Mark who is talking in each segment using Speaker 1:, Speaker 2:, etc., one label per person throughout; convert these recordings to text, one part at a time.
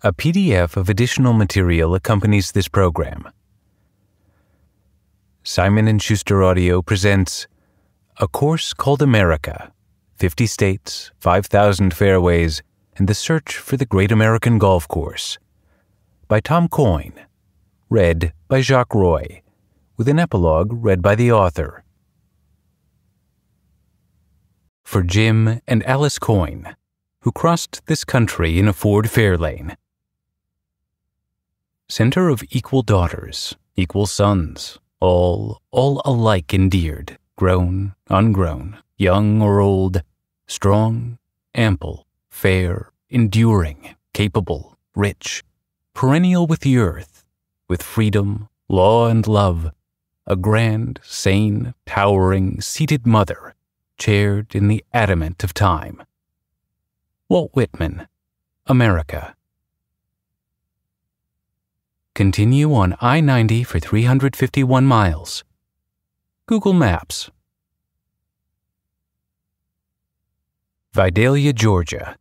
Speaker 1: A PDF of additional material accompanies this program. Simon & Schuster Audio presents A Course Called America, 50 States, 5,000 Fairways, and the Search for the Great American Golf Course, by Tom Coyne, read by Jacques Roy, with an epilogue read by the author. For Jim and Alice Coyne, who crossed this country in a Ford Fairlane. Center of equal daughters, equal sons, all alike endeared, grown, ungrown, young or old, strong, ample, fair, enduring, capable, rich, perennial with the earth, with freedom, law, and love, a grand, sane, towering, seated mother, chaired in the adamant of time. Walt Whitman, America. Continue on I-90 for 351 miles. Google Maps. Vidalia, Georgia.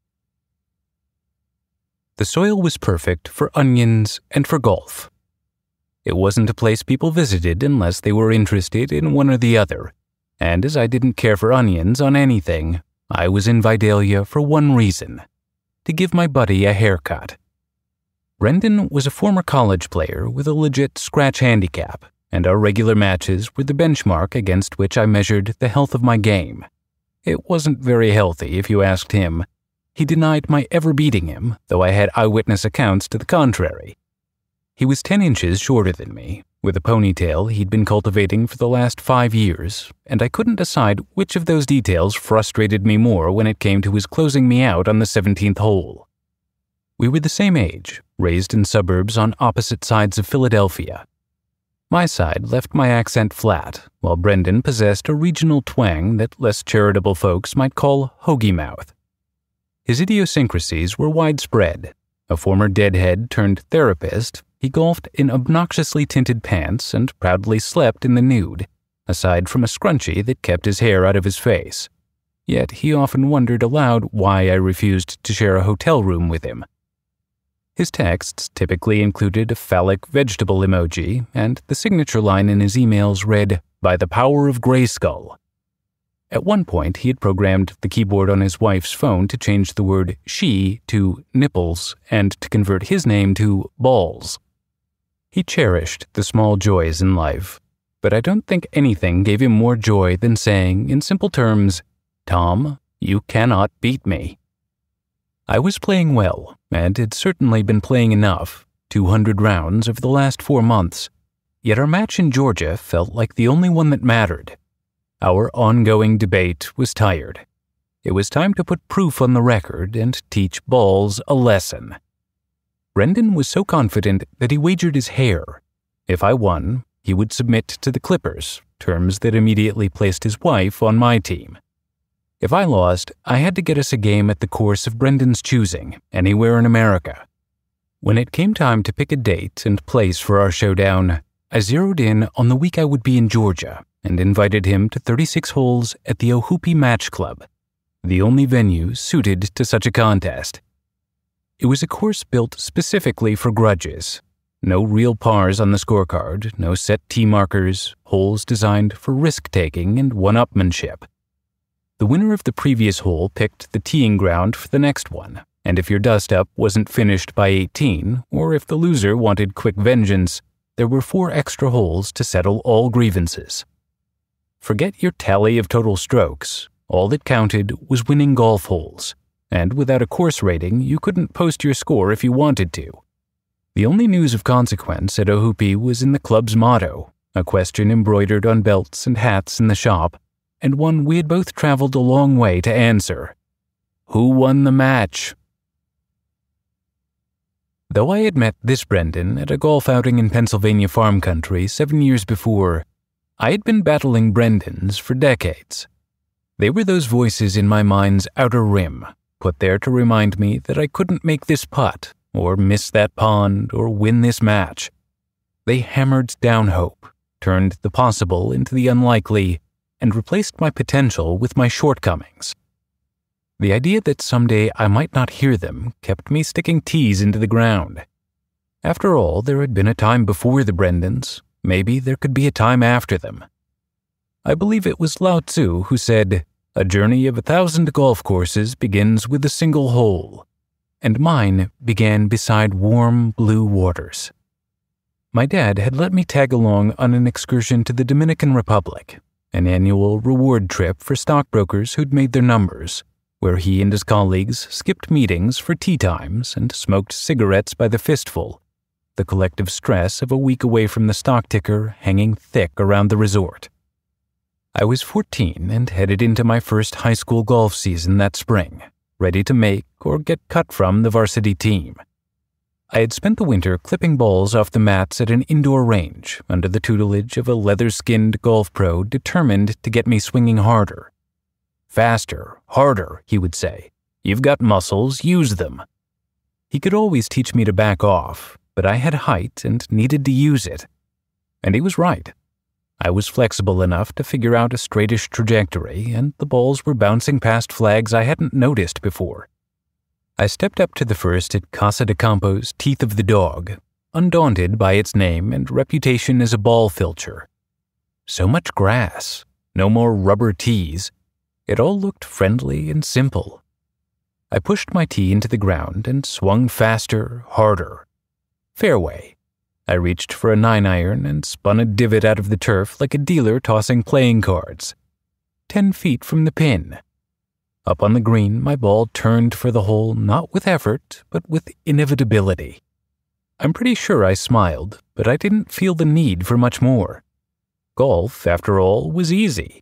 Speaker 1: The soil was perfect for onions and for golf. It wasn't a place people visited unless they were interested in one or the other, and as I didn't care for onions on anything, I was in Vidalia for one reason: to give my buddy a haircut. Brendan was a former college player with a legit scratch handicap, and our regular matches were the benchmark against which I measured the health of my game. It wasn't very healthy, if you asked him. He denied my ever beating him, though I had eyewitness accounts to the contrary. He was 10 inches shorter than me, with a ponytail he'd been cultivating for the last 5 years, and I couldn't decide which of those details frustrated me more when it came to his closing me out on the 17th hole. We were the same age, raised in suburbs on opposite sides of Philadelphia. My side left my accent flat, while Brendan possessed a regional twang that less charitable folks might call hoagie mouth. His idiosyncrasies were widespread. A former deadhead turned therapist, he golfed in obnoxiously tinted pants and proudly slept in the nude, aside from a scrunchie that kept his hair out of his face. Yet he often wondered aloud why I refused to share a hotel room with him. His texts typically included a phallic vegetable emoji, and the signature line in his emails read, "By the power of Grayskull." At one point, he had programmed the keyboard on his wife's phone to change the word she to nipples and to convert his name to balls. He cherished the small joys in life, but I don't think anything gave him more joy than saying, in simple terms, "Tom, you cannot beat me." I was playing well, and had certainly been playing enough, 200 rounds over the last 4 months, yet our match in Georgia felt like the only one that mattered. Our ongoing debate was tired. It was time to put proof on the record and teach balls a lesson. Brendan was so confident that he wagered his hair. If I won, he would submit to the Clippers, terms that immediately placed his wife on my team. If I lost, I had to get us a game at the course of Brendan's choosing, anywhere in America. When it came time to pick a date and place for our showdown, I zeroed in on the week I would be in Georgia and invited him to 36 holes at the Ohoopee Match Club, the only venue suited to such a contest. It was a course built specifically for grudges. No real pars on the scorecard, no set tee markers, holes designed for risk-taking and one-upmanship. The winner of the previous hole picked the teeing ground for the next one, and if your dust-up wasn't finished by 18, or if the loser wanted quick vengeance, there were 4 extra holes to settle all grievances. Forget your tally of total strokes. All that counted was winning golf holes, and without a course rating, you couldn't post your score if you wanted to. The only news of consequence at Ohoopee was in the club's motto, a question embroidered on belts and hats in the shop, and one we had both traveled a long way to answer. Who won the match? Though I had met this Brendan at a golf outing in Pennsylvania farm country 7 years before, I had been battling Brendans for decades. They were those voices in my mind's outer rim, put there to remind me that I couldn't make this putt, or miss that pond, or win this match. They hammered down hope, turned the possible into the unlikely, and replaced my potential with my shortcomings. The idea that someday I might not hear them kept me sticking tees into the ground. After all, there had been a time before the Brendans. Maybe there could be a time after them. I believe it was Lao Tzu who said, "A journey of 1,000 golf courses begins with a single hole," and mine began beside warm blue waters. My dad had let me tag along on an excursion to the Dominican Republic, an annual reward trip for stockbrokers who'd made their numbers, where he and his colleagues skipped meetings for tea times and smoked cigarettes by the fistful, the collective stress of a week away from the stock ticker hanging thick around the resort. I was 14 and headed into my first high school golf season that spring, ready to make or get cut from the varsity team. I had spent the winter clipping balls off the mats at an indoor range under the tutelage of a leather-skinned golf pro determined to get me swinging harder. "Faster, harder," he would say. "You've got muscles, use them." He could always teach me to back off, but I had height and needed to use it. And he was right. I was flexible enough to figure out a straightish trajectory, and the balls were bouncing past flags I hadn't noticed before. I stepped up to the first at Casa de Campo's Teeth of the Dog, undaunted by its name and reputation as a ball filcher. So much grass, no more rubber tees. It all looked friendly and simple. I pushed my tee into the ground and swung faster, harder. Fairway. I reached for a 9-iron and spun a divot out of the turf like a dealer tossing playing cards. 10 feet from the pin. Up on the green, my ball turned for the hole not with effort, but with inevitability. I'm pretty sure I smiled, but I didn't feel the need for much more. Golf, after all, was easy.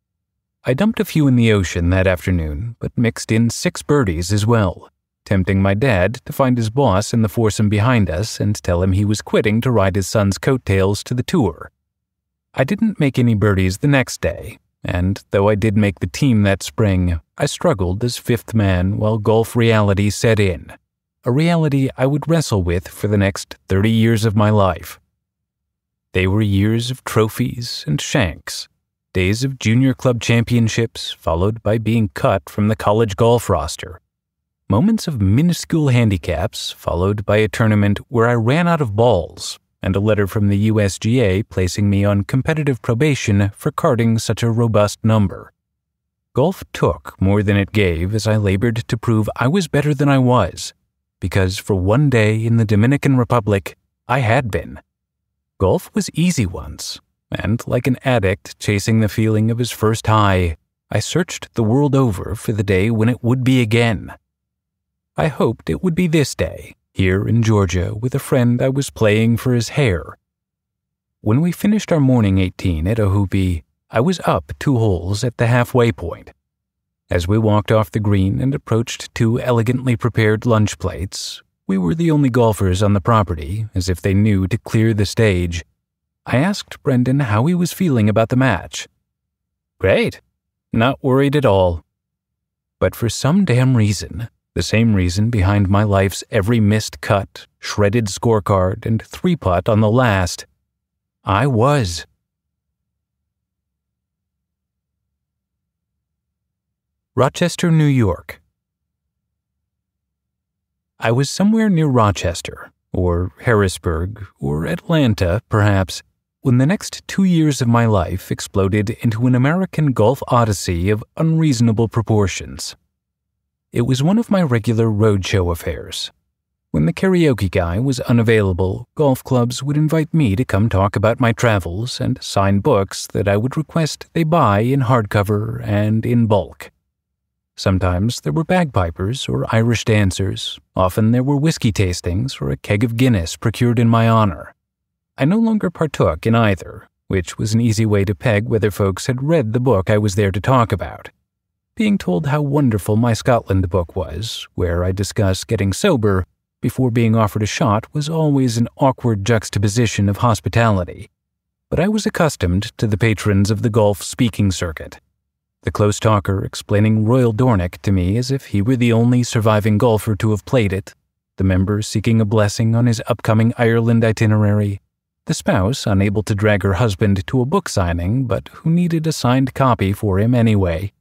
Speaker 1: I dumped a few in the ocean that afternoon, but mixed in 6 birdies as well, tempting my dad to find his boss in the foursome behind us and tell him he was quitting to ride his son's coattails to the tour. I didn't make any birdies the next day, and though I did make the team that spring, I struggled as 5th man while golf reality set in, a reality I would wrestle with for the next 30 years of my life. They were years of trophies and shanks, days of junior club championships followed by being cut from the college golf roster, moments of minuscule handicaps followed by a tournament where I ran out of balls, and a letter from the USGA placing me on competitive probation for carding such a robust number. Golf took more than it gave as I labored to prove I was better than I was, because for one day in the Dominican Republic, I had been. Golf was easy once, and like an addict chasing the feeling of his first high, I searched the world over for the day when it would be again. I hoped it would be this day, here in Georgia with a friend I was playing for his hair. When we finished our morning 18 at Ohoopee, I was up 2 holes at the halfway point. As we walked off the green and approached 2 elegantly prepared lunch plates, we were the only golfers on the property, as if they knew to clear the stage. I asked Brendan how he was feeling about the match. "Great. Not worried at all." But for some damn reason, the same reason behind my life's every missed cut, shredded scorecard, and 3-putt on the last, I was. Rochester, New York. I was somewhere near Rochester, or Harrisburg, or Atlanta, perhaps, when the next 2 years of my life exploded into an American golf odyssey of unreasonable proportions. It was one of my regular roadshow affairs. When the karaoke guy was unavailable, golf clubs would invite me to come talk about my travels and sign books that I would request they buy in hardcover and in bulk. Sometimes there were bagpipers or Irish dancers. Often there were whiskey tastings or a keg of Guinness procured in my honor. I no longer partook in either, which was an easy way to peg whether folks had read the book I was there to talk about. Being told how wonderful my Scotland book was, where I discuss getting sober before being offered a shot, was always an awkward juxtaposition of hospitality. But I was accustomed to the patrons of the golf speaking circuit. The close talker explaining Royal Dornoch to me as if he were the only surviving golfer to have played it, the member seeking a blessing on his upcoming Ireland itinerary, the spouse unable to drag her husband to a book signing but who needed a signed copy for him anyway,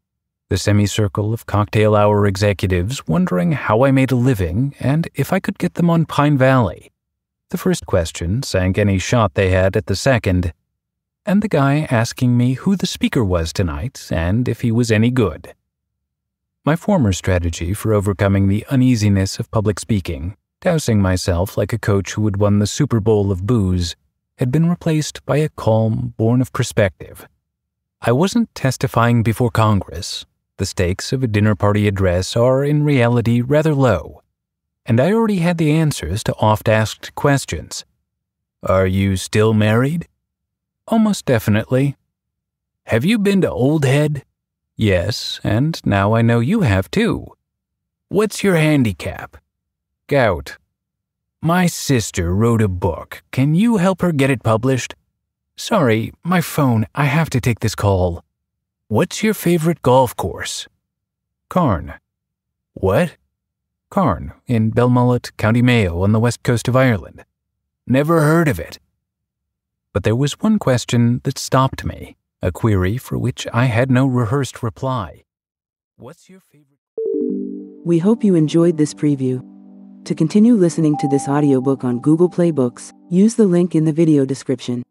Speaker 1: The semicircle of cocktail hour executives wondering how I made a living and if I could get them on Pine Valley. The first question sank any shot they had at the second, and the guy asking me who the speaker was tonight and if he was any good. My former strategy for overcoming the uneasiness of public speaking, dousing myself like a coach who had won the Super Bowl of booze, had been replaced by a calm born of perspective. I wasn't testifying before Congress. The stakes of a dinner party address are in reality rather low, and I already had the answers to oft-asked questions. Are you still married? Almost definitely. Have you been to Old Head? Yes, and now I know you have too. What's your handicap? Gout. My sister wrote a book. Can you help her get it published? Sorry, my phone. I have to take this call. What's your favorite golf course? Carn. What? Carn, in Belmullet, County Mayo, on the west coast of Ireland. Never heard of it. But there was one question that stopped me, a query for which I had no rehearsed reply. What's your favorite?
Speaker 2: We hope you enjoyed this preview. To continue listening to this audiobook on Google Play Books, use the link in the video description.